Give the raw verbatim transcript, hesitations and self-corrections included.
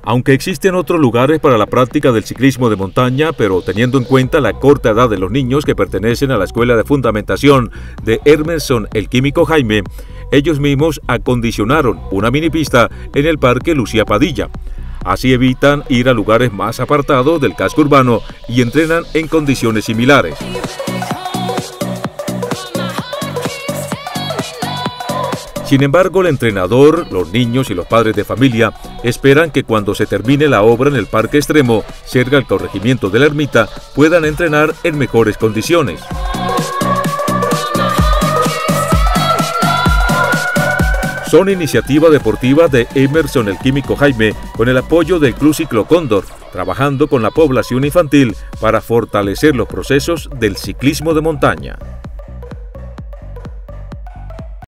Aunque existen otros lugares para la práctica del ciclismo de montaña, pero teniendo en cuenta la corta edad de los niños que pertenecen a la Escuela de Fundamentación de Emerson El Químico Jaime, ellos mismos acondicionaron una minipista en el Parque Lucía Padilla. Así evitan ir a lugares más apartados del casco urbano y entrenan en condiciones similares. Sin embargo, el entrenador, los niños y los padres de familia esperan que cuando se termine la obra en el Parque Extremo, cerca al corregimiento de la Ermita, puedan entrenar en mejores condiciones. Son iniciativa deportiva de Emerson El Químico Jaime con el apoyo del Club Ciclo Cóndor, trabajando con la población infantil para fortalecer los procesos del ciclismo de montaña.